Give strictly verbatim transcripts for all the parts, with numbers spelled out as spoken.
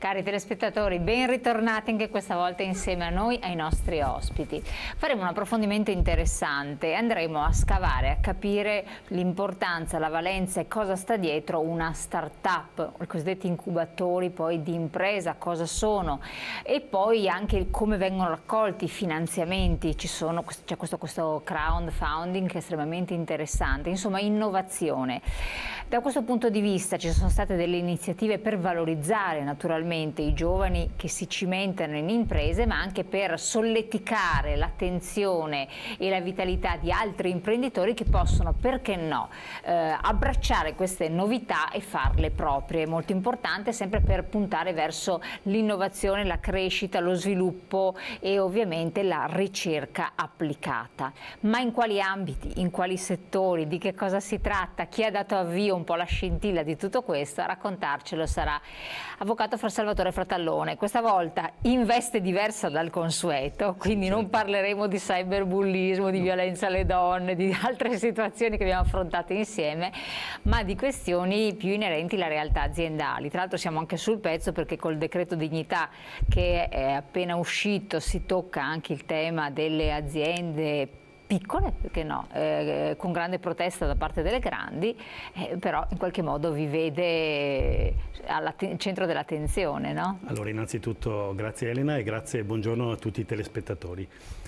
Cari telespettatori, ben ritornati anche questa volta insieme a noi, ai nostri ospiti. Faremo un approfondimento interessante e andremo a scavare, a capire l'importanza, la valenza e cosa sta dietro una start-up, i cosiddetti incubatori poi di impresa, cosa sono, e poi anche come vengono raccolti i finanziamenti. Ci sono, c'è questo, questo crowdfunding che è estremamente interessante, insomma innovazione. Da questo punto di vista ci sono state delle iniziative per valorizzare naturalmente i giovani che si cimentano in imprese, ma anche per solleticare l'attenzione e la vitalità di altri imprenditori che possono, perché no, eh, abbracciare queste novità e farle proprie. Molto importante, sempre per puntare verso l'innovazione, la crescita, lo sviluppo e ovviamente la ricerca applicata. Ma in quali ambiti, in quali settori, di che cosa si tratta? Chi ha dato avvio un po' la scintilla di tutto questo? A raccontarcelo sarà Avvocato Fra Salvatore Fratallone, questa volta in veste diversa dal consueto, quindi non parleremo di cyberbullismo, di violenza alle donne, di altre situazioni che abbiamo affrontato insieme, ma di questioni più inerenti alle realtà aziendali. Tra l'altro siamo anche sul pezzo perché col decreto dignità che è appena uscito si tocca anche il tema delle aziende piccole, perché no, eh, con grande protesta da parte delle grandi, eh, però in qualche modo vi vede al centro dell'attenzione, no? Allora, innanzitutto grazie Elena e grazie e buongiorno a tutti i telespettatori.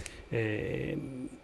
Eh,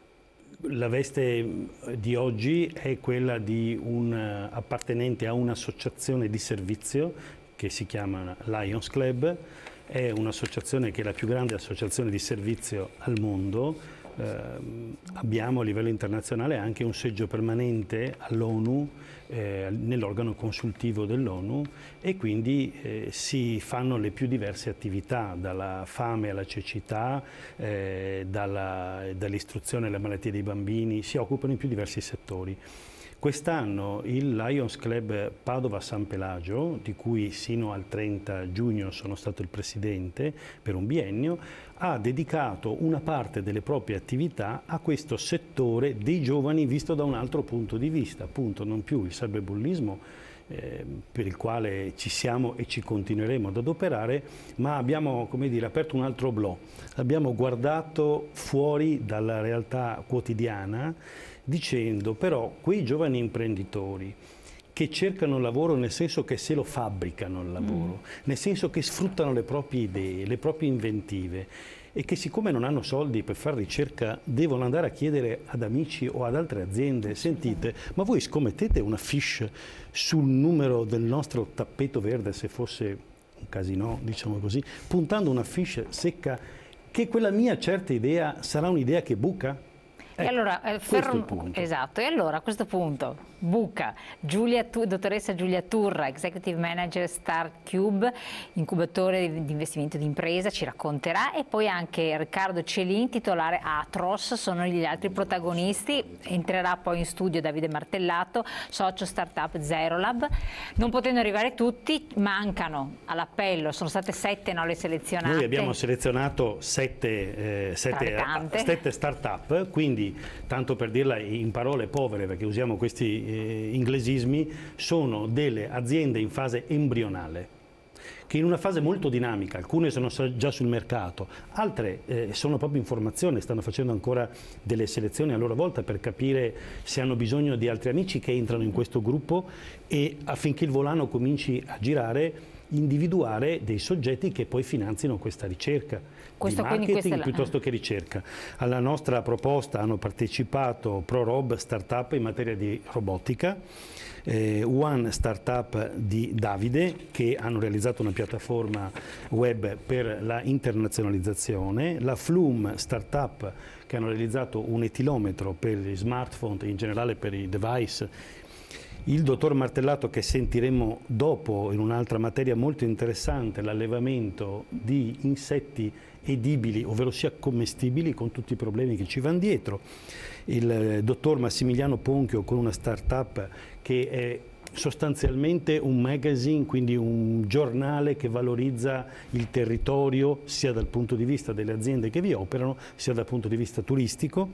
la veste di oggi è quella di un appartenente a un'associazione di servizio che si chiama Lions Club. È un'associazione che è la più grande associazione di servizio al mondo. Eh, abbiamo a livello internazionale anche un seggio permanente all'ONU, eh, nell'organo consultivo dell'ONU, e quindi eh, si fanno le più diverse attività, dalla fame alla cecità, eh, dall'istruzione alle malattie dei bambini, si occupano in più diversi settori. Quest'anno il Lions Club Padova San Pelagio, di cui sino al trenta giugno sono stato il presidente per un biennio, ha dedicato una parte delle proprie attività a questo settore dei giovani visto da un altro punto di vista, appunto non più il cyberbullismo, eh, per il quale ci siamo e ci continueremo ad adoperare, ma abbiamo, come dire, aperto un altro blò, abbiamo guardato fuori dalla realtà quotidiana dicendo però quei giovani imprenditori che cercano lavoro nel senso che se lo fabbricano il lavoro, mm. nel senso che sfruttano le proprie idee, le proprie inventive e che siccome non hanno soldi per fare ricerca devono andare a chiedere ad amici o ad altre aziende: sentite, ma voi scommettete una fiche sul numero del nostro tappeto verde se fosse un casino, diciamo così, puntando una fiche secca che quella mia certa idea sarà un'idea che buca? E allora, eh, ferm... esatto, e allora a questo punto buca. Giulia, dottoressa Giulia Turra, Executive Manager Start Cube, incubatore di investimento di impresa, ci racconterà, e poi anche Riccardo Celin, titolare Atros, sono gli altri protagonisti. Entrerà poi in studio Davide Martellato, socio startup Zerolab. Non potendo arrivare tutti, mancano all'appello, sono state sette, no, le selezionate. Noi abbiamo selezionato sette, eh, sette, sette start-up, quindi tanto per dirla in parole povere, perché usiamo questi eh, inglesismi, sono delle aziende in fase embrionale, che in una fase molto dinamica, alcune sono già sul mercato, altre eh, sono proprio in formazione, stanno facendo ancora delle selezioni a loro volta per capire se hanno bisogno di altri amici che entrano in questo gruppo, e affinché il volano cominci a girare, individuare dei soggetti che poi finanzino questa ricerca, questo, di marketing la... piuttosto che ricerca. Alla nostra proposta hanno partecipato ProRob, startup in materia di robotica, eh, One Startup di Davide, che hanno realizzato una piattaforma web per la internazionalizzazione, la Flume Startup, che hanno realizzato un etilometro per gli smartphone e in generale per i device, il dottor Martellato, che sentiremo dopo in un'altra materia molto interessante, l'allevamento di insetti edibili, ovvero sia commestibili, con tutti i problemi che ci vanno dietro, il dottor Massimiliano Ponchio con una start-up che è sostanzialmente un magazine, quindi un giornale che valorizza il territorio sia dal punto di vista delle aziende che vi operano, sia dal punto di vista turistico.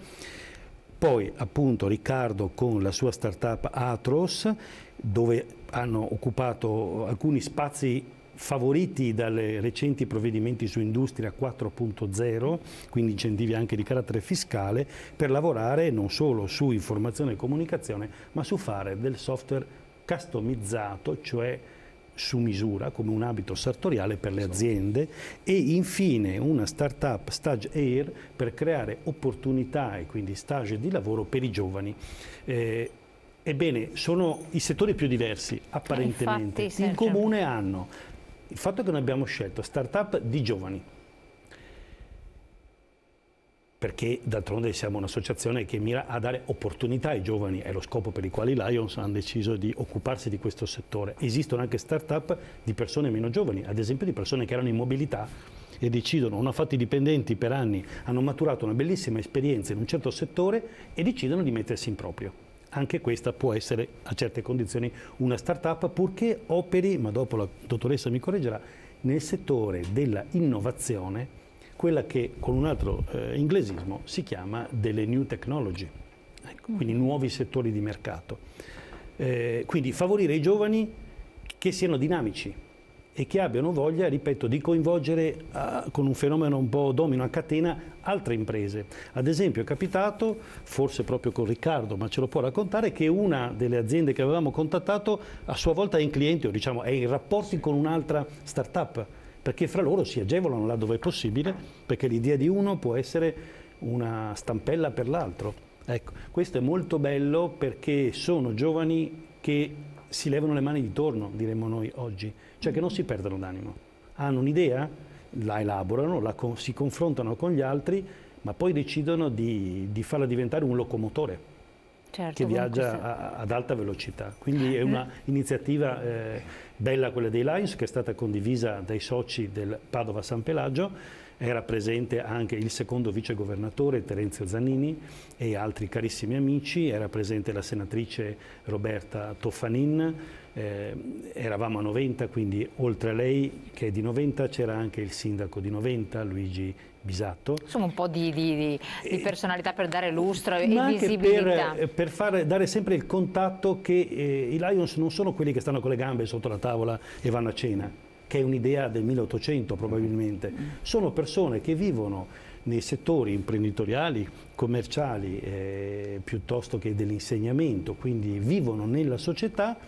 Poi appunto Riccardo con la sua startup Atros, dove hanno occupato alcuni spazi favoriti dalle recenti provvedimenti su Industria quattro punto zero, quindi incentivi anche di carattere fiscale, per lavorare non solo su informazione e comunicazione, ma su fare del software customizzato, cioè su misura, come un abito sartoriale per le aziende, e infine una startup Stage Air per creare opportunità e quindi stage di lavoro per i giovani. Eh, ebbene, sono i settori più diversi, apparentemente. Infatti, in comune hanno il fatto che noi abbiamo scelto startup di giovani, perché d'altronde siamo un'associazione che mira a dare opportunità ai giovani, è lo scopo per il quale i Lions hanno deciso di occuparsi di questo settore. Esistono anche start-up di persone meno giovani, ad esempio di persone che erano in mobilità e decidono, hanno fatto i dipendenti per anni, hanno maturato una bellissima esperienza in un certo settore e decidono di mettersi in proprio. Anche questa può essere, a certe condizioni, una start-up, purché operi, ma dopo la dottoressa mi correggerà, nel settore della innovazione, quella che con un altro eh, inglesismo si chiama delle new technology, ecco, quindi nuovi settori di mercato. Eh, quindi favorire i giovani che siano dinamici e che abbiano voglia, ripeto, di coinvolgere uh, con un fenomeno un po' domino a catena altre imprese. Ad esempio è capitato, forse proprio con Riccardo, ma ce lo può raccontare, che una delle aziende che avevamo contattato a sua volta è in cliente, o diciamo è in rapporti con un'altra startup, perché fra loro si agevolano là dove è possibile, perché l'idea di uno può essere una stampella per l'altro. Ecco, questo è molto bello perché sono giovani che si levano le mani di torno, diremmo noi oggi, cioè che non si perdono d'animo. Hanno un'idea, la elaborano, la con, si confrontano con gli altri, ma poi decidono di, di farla diventare un locomotore. Certo, che viaggia questa... a, ad alta velocità. Quindi è un'iniziativa eh, bella quella dei Lions, che è stata condivisa dai soci del Padova San Pelagio. Era presente anche il secondo vicegovernatore Terenzio Zannini e altri carissimi amici, era presente la senatrice Roberta Toffanin, eh, eravamo a Noventa, quindi oltre a lei che è di Noventa c'era anche il sindaco di Noventa, Luigi Bisatto. Insomma un po' di, di, di personalità per dare lustro e ma visibilità. Per, per far, dare sempre il contatto che eh, i Lions non sono quelli che stanno con le gambe sotto la tavola e vanno a cena, che è un'idea del milleottocento probabilmente. Sono persone che vivono nei settori imprenditoriali, commerciali, eh, piuttosto che dell'insegnamento, quindi vivono nella società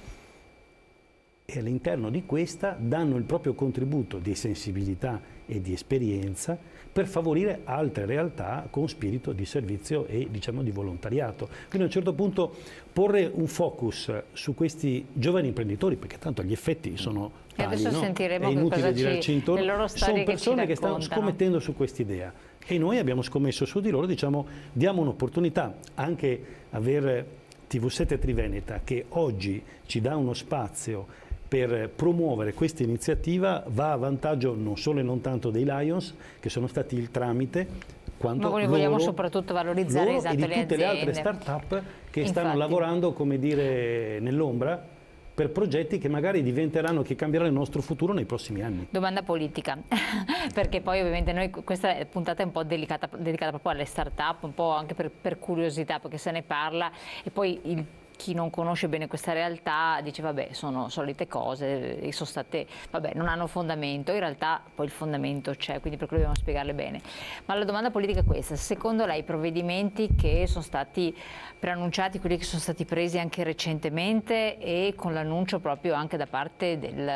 e all'interno di questa danno il proprio contributo di sensibilità e di esperienza per favorire altre realtà con spirito di servizio e diciamo di volontariato. Quindi a un certo punto porre un focus su questi giovani imprenditori, perché tanto gli effetti sono tali, e adesso no? sentiremo È inutile cosa girarci ci, intorno, le loro storie sono persone che, che stanno scommettendo su quest'idea e noi abbiamo scommesso su di loro, diciamo, diamo un'opportunità. Anche aver T V sette Triveneta, che oggi ci dà uno spazio per promuovere questa iniziativa, va a vantaggio non solo e non tanto dei Lions, che sono stati il tramite, quanto ma noi loro, vogliamo soprattutto valorizzare, esatto, e di le tutte aziende. le altre start-up che Infatti. stanno lavorando, come dire, nell'ombra, per progetti che magari diventeranno, che cambieranno il nostro futuro nei prossimi anni. Domanda politica, perché poi ovviamente noi questa puntata è un po' delicata, dedicata proprio alle start-up, un po' anche per, per curiosità, perché se ne parla e poi il chi non conosce bene questa realtà dice vabbè sono solite cose, sono state, vabbè non hanno fondamento, in realtà poi il fondamento c'è, quindi per quello dobbiamo spiegarle bene. Ma la domanda politica è questa: secondo lei i provvedimenti che sono stati preannunciati, quelli che sono stati presi anche recentemente e con l'annuncio proprio anche da parte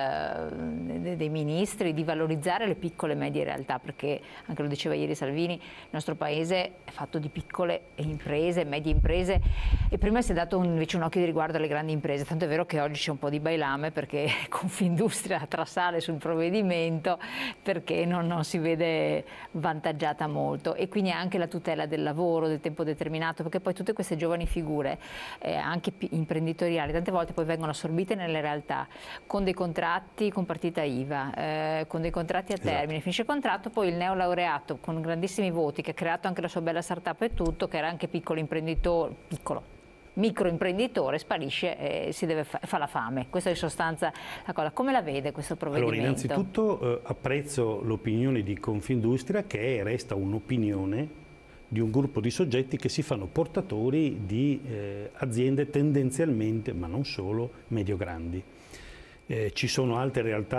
del, dei ministri di valorizzare le piccole e medie realtà, perché anche lo diceva ieri Salvini, il nostro paese è fatto di piccole imprese, medie imprese, e prima si è dato un, invece un occhio di riguardo alle grandi imprese, tanto è vero che oggi c'è un po' di bailame perché Confindustria trasale sul provvedimento perché non, non si vede vantaggiata molto, e quindi anche la tutela del lavoro, del tempo determinato, perché poi tutte queste giovani figure eh, anche imprenditoriali tante volte poi vengono assorbite nelle realtà con dei contratti con partita I V A, eh, con dei contratti a termine, esatto. Finisce il contratto, poi il neolaureato con grandissimi voti che ha creato anche la sua bella startup e tutto, che era anche piccolo imprenditore, piccolo microimprenditore, sparisce e si deve fa, fa la fame. Questa è in sostanza la cosa. Come la vede questo provvedimento? Allora, innanzitutto eh, apprezzo l'opinione di Confindustria, che è, resta un'opinione di un gruppo di soggetti che si fanno portatori di eh, aziende tendenzialmente, ma non solo, medio-grandi. Eh, ci sono altre realtà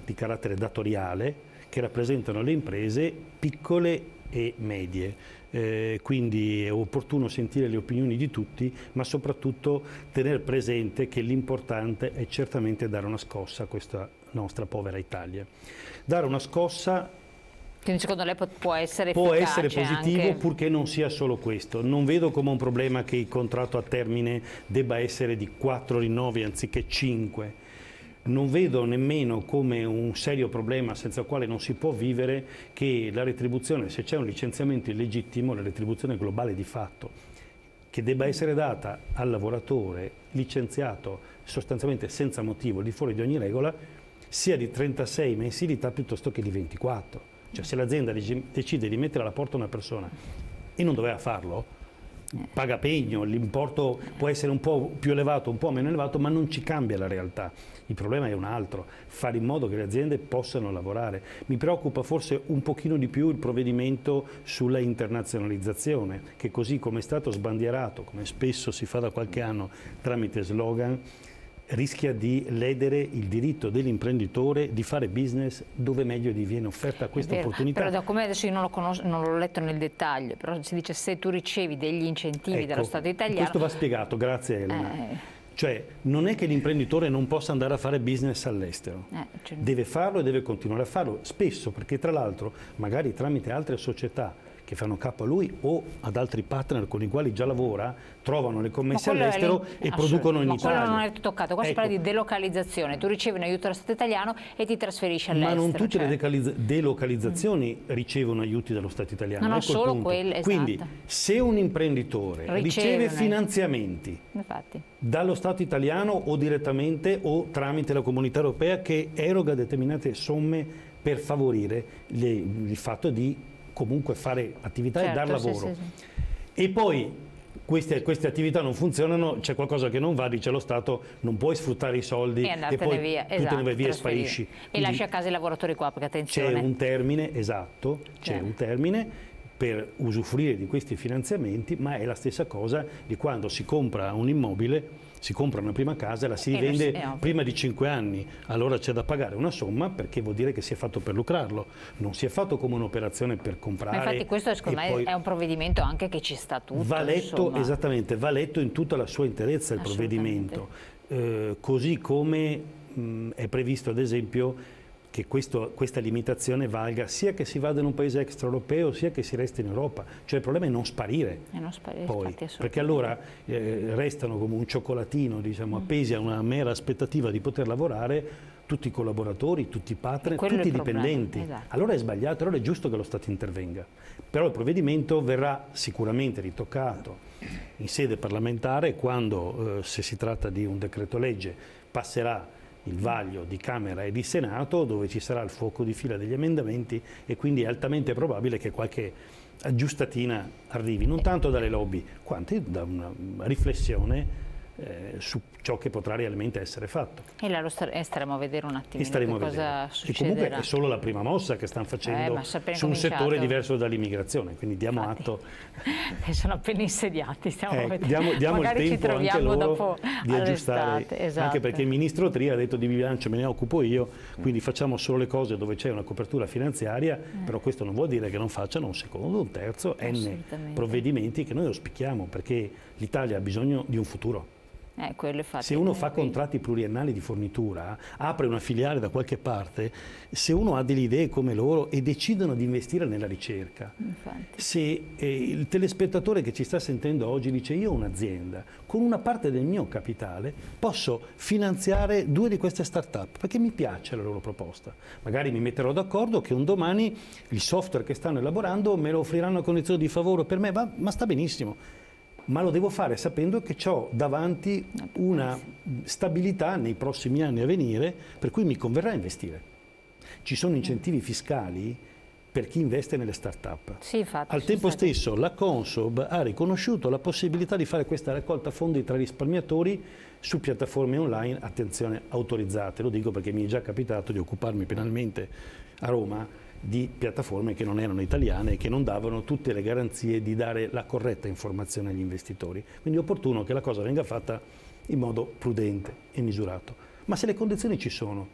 di carattere datoriale che rappresentano le imprese piccole e medie. Eh, quindi è opportuno sentire le opinioni di tutti, ma soprattutto tenere presente che l'importante è certamente dare una scossa a questa nostra povera Italia. Dare una scossa quindi secondo lei può essere può essere positivo anche... purché non sia solo questo. Non vedo come un problema che il contratto a termine debba essere di quattro rinnovi anziché cinque. Non vedo nemmeno come un serio problema senza il quale non si può vivere che la retribuzione, se c'è un licenziamento illegittimo, la retribuzione globale di fatto, che debba essere data al lavoratore licenziato sostanzialmente senza motivo, di fuori di ogni regola, sia di trentasei mensilità piuttosto che di ventiquattro. Cioè se l'azienda decide di mettere alla porta una persona e non doveva farlo, paga pegno, l'importo può essere un po' più elevato, un po' meno elevato, ma non ci cambia la realtà. Il problema è un altro, fare in modo che le aziende possano lavorare. Mi preoccupa forse un pochino di più il provvedimento sulla internazionalizzazione, che così come è stato sbandierato, come spesso si fa da qualche anno tramite slogan, rischia di ledere il diritto dell'imprenditore di fare business dove meglio gli viene offerta questa opportunità. Però da come adesso io non l'ho letto nel dettaglio, però si dice se tu ricevi degli incentivi ecco, dallo Stato italiano... Questo va spiegato, grazie Elena. Eh. Cioè non è che l'imprenditore non possa andare a fare business all'estero, eh, cioè... deve farlo e deve continuare a farlo, spesso perché tra l'altro magari tramite altre società che fanno capo a lui o ad altri partner con i quali già lavora, trovano le commesse all'estero e producono in ma Italia. Ma quello non è toccato, qua ecco. Si parla di delocalizzazione, tu ricevi un aiuto dallo Stato italiano e ti trasferisci all'estero. Ma non tutte cioè... le delocalizzazioni mm. ricevono aiuti dallo Stato italiano. No, no, ecco solo quelle, esatto. Quindi se un imprenditore riceve, riceve finanziamenti Infatti. dallo Stato italiano o direttamente o tramite la Comunità Europea che eroga determinate somme per favorire le, il fatto di comunque fare attività certo, e dar lavoro. Sì, sì, sì. E poi queste, queste attività non funzionano, c'è qualcosa che non va, dice lo Stato, non puoi sfruttare i soldi e, e poi via. tu Esatto, te ne vai via e sparisci. E quindi lasci a casa i lavoratori qua, perché attenzione. C'è un termine, esatto, c'è un termine per usufruire di questi finanziamenti, ma è la stessa cosa di quando si compra un immobile, si compra una prima casa e la si rivende prima di cinque anni, allora c'è da pagare una somma perché vuol dire che si è fatto per lucrarlo, non si è fatto come un'operazione per comprare. Ma infatti questo secondo me poi... è un provvedimento anche che ci sta tutto. Va letto, insomma. Esattamente, va letto in tutta la sua interezza il provvedimento, eh, così come mh, è previsto ad esempio che questo, questa limitazione valga sia che si vada in un paese extraeuropeo sia che si resti in Europa. Cioè il problema è non sparire, è non sparire poi, infatti, perché allora eh, restano come un cioccolatino, diciamo, appesi a una mera aspettativa di poter lavorare tutti i collaboratori, tutti i partner, tutti i dipendenti. Esatto. Allora è sbagliato, allora è giusto che lo Stato intervenga. Però il provvedimento verrà sicuramente ritoccato in sede parlamentare quando, eh, se si tratta di un decreto legge, passerà il vaglio di Camera e di Senato, dove ci sarà il fuoco di fila degli emendamenti e quindi è altamente probabile che qualche aggiustatina arrivi, non tanto dalle lobby, quanto da una riflessione eh, su ciò che potrà realmente essere fatto. E là lo staremo a vedere un attimino staremo che cosa succederà. E comunque è solo la prima mossa che stanno facendo eh, su un settore diverso dall'immigrazione, quindi diamo Infatti, atto. Sono appena insediati, stiamo eh, diamo, diamo magari il ci tempo troviamo anche loro dopo di aggiustare, esatto. Anche perché il ministro Tria ha detto di bilancio me ne occupo io, quindi facciamo solo le cose dove c'è una copertura finanziaria, eh. però questo non vuol dire che non facciano un secondo, un terzo, n provvedimenti che noi auspichiamo, perché l'Italia ha bisogno di un futuro. Eh, se uno fa contratti pluriennali di fornitura, apre una filiale da qualche parte, se uno ha delle idee come loro e decidono di investire nella ricerca, infatti. Se eh, il telespettatore che ci sta sentendo oggi dice io ho un'azienda, con una parte del mio capitale posso finanziare due di queste start-up, perché mi piace la loro proposta. Magari mi metterò d'accordo che un domani il software che stanno elaborando me lo offriranno a condizioni di favore per me, va, ma sta benissimo. Ma lo devo fare sapendo che ho davanti una stabilità nei prossimi anni a venire, per cui mi converrà investire. Ci sono incentivi fiscali per chi investe nelle start-up. Sì, infatti, Al tempo stati... stesso la Consob ha riconosciuto la possibilità di fare questa raccolta fondi tra risparmiatori su piattaforme online, attenzione, autorizzate. Lo dico perché mi è già capitato di occuparmi penalmente a Roma di piattaforme che non erano italiane e che non davano tutte le garanzie di dare la corretta informazione agli investitori. Quindi è opportuno che la cosa venga fatta in modo prudente e misurato. Ma se le condizioni ci sono,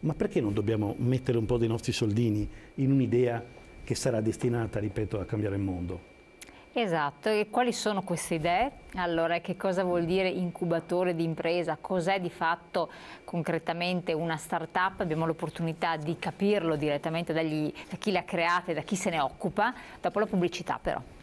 ma perché non dobbiamo mettere un po' dei nostri soldini in un'idea che sarà destinata, ripeto, a cambiare il mondo? Esatto, e quali sono queste idee? Allora, che cosa vuol dire incubatore di impresa? Cos'è di fatto concretamente una start-up? Abbiamo l'opportunità di capirlo direttamente dagli, da chi le ha create, da chi se ne occupa, dopo la pubblicità però.